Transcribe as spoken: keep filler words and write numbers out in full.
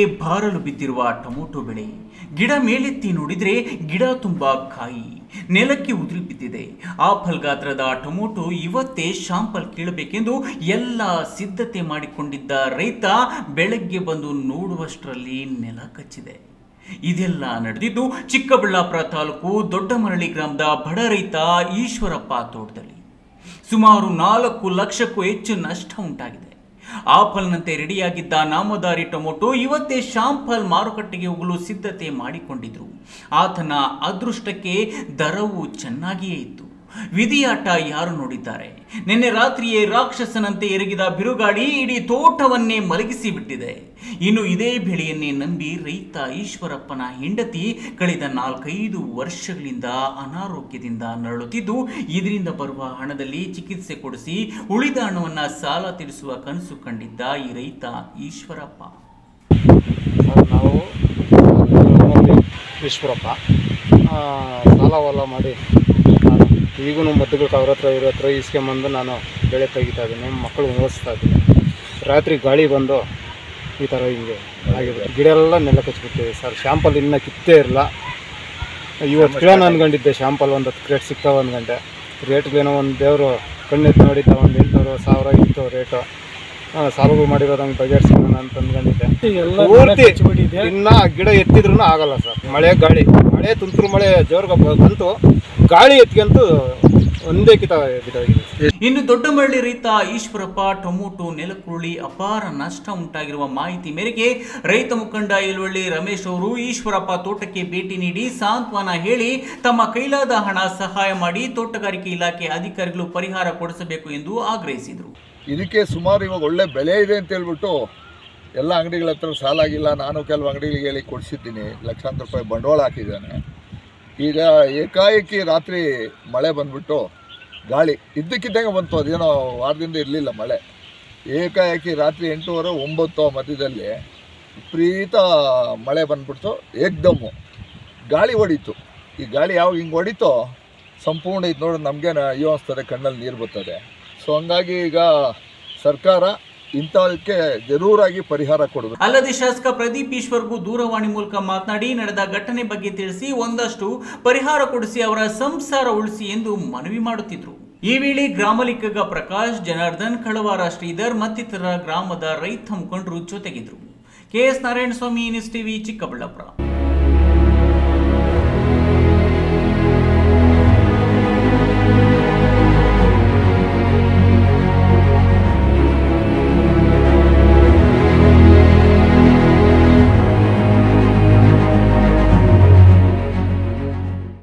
ಬಾರಲು ಬಿದ್ದಿರುವ ಟೊಮೊಟೊ ಬೆಳೆ. ಗಿಡ ಮೇಲೆತ್ತಿ ನೋಡಿದ್ರೆ ಗಿಡ ತುಂಬಾ ಕಾಯಿ, ನೆಲಕ್ಕೆ ಉದುರಿ ಬಿದ್ದಿದೆ. ಆಪಲ್ ಗಾತ್ರದ ಟೊಮೊಟೊ ಇವತ್ತೇ ಶಾಂಪಲ್ ಕೀಳಬೇಕೆಂದು ಎಲ್ಲ ಸಿದ್ಧತೆ ಮಾಡಿಕೊಂಡಿದ್ದ ರೈತ ಬೆಳಗ್ಗೆ ಬಂದು ನೋಡುವಷ್ಟರಲ್ಲಿ ನೆಲ ಕಚ್ಚಿದೆ. ಇದೆಲ್ಲ ನಡೆದಿದ್ದು ಚಿಕ್ಕಬಳ್ಳಾಪುರ ತಾಲೂಕು ದೊಡ್ಡಮರಳಿ ಗ್ರಾಮದ ಬಡ ರೈತ ಈಶ್ವರಪ್ಪ ತೋಟದಲ್ಲಿ. ಸುಮಾರು ನಾಲ್ಕು ಲಕ್ಷಕ್ಕೂ ಹೆಚ್ಚು ನಷ್ಟ ಉಂಟಾಗಿದೆ. ಆಪಲ್ನಂತೆ ರೆಡಿಯಾಗಿದ್ದ ನಾಮದಾರಿ ಟೊಮೊಟೊ ಇವತ್ತೇ ಶಾಂಪಲ್ ಮಾರುಕಟ್ಟೆಗೆ ಹೋಗಲು ಸಿದ್ಧತೆ ಮಾಡಿಕೊಂಡಿದ್ರು. ಆತನ ಅದೃಷ್ಟಕ್ಕೆ ದರವು ಚೆನ್ನಾಗಿಯೇ ಇತ್ತು. ವಿಧಿಯಾಟ ಯಾರು ನೋಡಿದ್ದಾರೆ? ನಿನ್ನೆ ರಾತ್ರಿಯೇ ರಾಕ್ಷಸನಂತೆ ಎರಗಿದ ಬಿರುಗಾಳಿ ಇಡೀ ತೋಟವನ್ನೇ ಮಲಗಿಸಿ ಬಿಟ್ಟಿದೆ. ಇನ್ನು ಇದೇ ಬೆಳೆಯನ್ನೇ ನಂಬಿ ರೈತ ಈಶ್ವರಪ್ಪನ ಹೆಂಡತಿ ಕಳೆದ ನಾಲ್ಕೈದು ವರ್ಷಗಳಿಂದ ಅನಾರೋಗ್ಯದಿಂದ ನರಳುತ್ತಿದ್ದು, ಇದರಿಂದ ಬರುವ ಹಣದಲ್ಲಿ ಚಿಕಿತ್ಸೆ ಕೊಡಿಸಿ ಉಳಿದ ಹಣವನ್ನು ಸಾಲ ತೀರಿಸುವ ಕನಸು ಕಂಡಿದ್ದ ಈ ರೈತ ಈಶ್ವರಪ್ಪ. ನಾವು ಈಶ್ವರಪ್ಪ ಸಾಲ ವಾಲ ಮಾಡಿ ಈಗೂ ಮದ್ದುಗಳು ಅವ್ರ ಹತ್ರ ಇವ್ರ ಹತ್ರ ಇಸ್ಕೊಂಬಂದು ನಾನು ಬೆಳೆ ತೆಗಿತಾ ಇದ್ದೀನಿ, ಮಕ್ಕಳು ಓದಿಸ್ತಾ ಇದ್ದೀನಿ. ರಾತ್ರಿ ಗಾಳಿ ಬಂದು ಈ ಥರ ಹಿಂಗೆ ಆಗಿದೆ. ಗಿಡ ಎಲ್ಲ ನೆಲ ಕಚ್ಬಿಟ್ಟಿದೆ ಸರ್. ಶಾಂಪಲ್ ಇನ್ನೂ ಕಿತ್ತೇ ಇರಲ್ಲ. ಇವತ್ತು ಕಿಲೋ ಅನ್ಕೊಂಡಿದ್ದೆ ಶಾಂಪಲ್ ಒಂದು ಹತ್ತು ಕ್ರೇಟ್ ಸಿಗ್ತಾವೆ ಅಂದ್ಕೊಂಡೆ. ರೇಟ್ಗೇನೋ ಒಂದು ದೇವರು ಕಣ್ಣೆತ್ತು ನೋಡಿದ್ದ ಒಂದು ಎಂಟುನೂರು ಸಾವಿರ ಇತ್ತು ರೇಟು. ಸಾಲಗಳು ಮಾಡಿರೋದಂಗೆ ಬಗೆಹರಿಸೋಣ ಅಂತ ಅಂದ್ಕೊಂಡಿದ್ದೆ. ಪೂರ್ತಿ ಇನ್ನ ಗಿಡ ಎತ್ತಿದ್ರೂ ಆಗಲ್ಲ ಸರ್. ಮಳೆ ಗಾಳಿ ಮಳೆ ತುಂತುರು ಮಳೆ ಜೋರ್ಗ ಬಂತು, ಗಾಳಿ ಎತ್ಕಂತೂ ಒಂದೇ ಕಿತ ಬಿದ್ದಾಗಿದೆ. ಇನ್ನು ದೊಡ್ಡಮರಳಿ ರೈತ ಈಶ್ವರಪ್ಪ ಟೊಮೊಟೊ ನೆಲಕ್ಕುರುಳಿ ಅಪಾರ ನಷ್ಟ ಉಂಟಾಗಿರುವ ಮಾಹಿತಿ ಮೇರೆಗೆ ರೈತ ಮುಖಂಡ ಯಲವಳ್ಳಿ ರಮೇಶ್ ಅವರು ಈಶ್ವರಪ್ಪ ತೋಟಕ್ಕೆ ಭೇಟಿ ನೀಡಿ ಸಾಂತ್ವನ ಹೇಳಿ ತಮ್ಮ ಕೈಲಾದ ಹಣ ಸಹಾಯ ಮಾಡಿ ತೋಟಗಾರಿಕೆ ಇಲಾಖೆ ಅಧಿಕಾರಿಗಳು ಪರಿಹಾರ ಕೊಡಿಸಬೇಕು ಎಂದು ಆಗ್ರಹಿಸಿದರು. ಇದಕ್ಕೆ ಸುಮಾರು ಇವಾಗ ಒಳ್ಳೆ ಬೆಲೆ ಇದೆ ಅಂತ ಹೇಳ್ಬಿಟ್ಟು ಎಲ್ಲ ಅಂಗಡಿಗಳ ಹತ್ರ ಸಾಲ ಆಗಿಲ್ಲ. ನಾನು ಕೆಲವು ಅಂಗಡಿಗಳಿಗೆ ಹೇಳಿ ಕೊಡಿಸಿದ್ದೀನಿ, ಲಕ್ಷಾಂತರ ರೂಪಾಯಿ ಬಂಡವಾಳ ಹಾಕಿದ್ದಾನೆ. ಈಗ ಏಕಾಏಕಿ ರಾತ್ರಿ ಮಳೆ ಬಂದ್ಬಿಟ್ಟು ಗಾಳಿ ಇದ್ದಕ್ಕಿದ್ದಂಗೆ ಬಂತು. ಅದೇನೋ ವಾರದಿಂದ ಇರಲಿಲ್ಲ ಮಳೆ. ಏಕಾಏಕಿ ರಾತ್ರಿ ಎಂಟೂವರೆ ಒಂಬತ್ತು ಮಧ್ಯದಲ್ಲಿ ವಿಪರೀತ ಮಳೆ ಬಂದ್ಬಿಡ್ತು. ಏಕ್ದಮ್ಮು ಗಾಳಿ ಹೊಡೀತು. ಈ ಗಾಳಿ ಯಾವಾಗ ಹಿಂಗೆ ಹೊಡಿತೋ ಸಂಪೂರ್ಣ ಇದು ನೋಡಿ ನಮಗೆ ಅಯ್ಯೋ ಅನಿಸ್ತದೆ, ಕಣ್ಣಲ್ಲಿ ನೀರು ಬರ್ತದೆ. ಸೊ ಹಂಗಾಗಿ ಈಗ ಸರ್ಕಾರ ಇಂಥದಕ್ಕೆ ಜರೂರಾಗಿ ಪರಿಹಾರ ಕೊಡಬೇಕು. ಅಲ್ಲದೆ ಶಾಸಕ ಪ್ರದೀಪ್ ಈಶ್ವರ್ಗೂ ದೂರವಾಣಿ ಮೂಲಕ ಮಾತನಾಡಿ ನಡೆದ ಘಟನೆ ಬಗ್ಗೆ ತಿಳಿಸಿ ಒಂದಷ್ಟು ಪರಿಹಾರ ಕೊಡಿಸಿ ಅವರ ಸಂಸಾರ ಉಳಿಸಿ ಎಂದು ಮನವಿ ಮಾಡುತ್ತಿದ್ರು. ಈ ವೇಳೆ ಗ್ರಾಮ ಲೆಕ್ಕಿಗ ಪ್ರಕಾಶ್, ಜನಾರ್ದನ್, ಕಳವಾರ ಶ್ರೀಧರ್ ಮತ್ತಿತರ ಗ್ರಾಮದ ರೈತ ಮುಖಂಡರು ಜೊತೆಗಿದ್ರು. K S Narayanaswamy, news TV, Chikkaballapur.